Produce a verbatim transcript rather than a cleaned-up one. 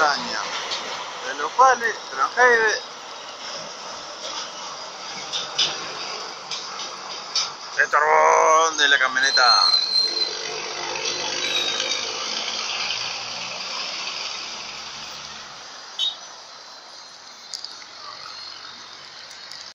montaña, de los cuales Tranheide el carbón de la camioneta.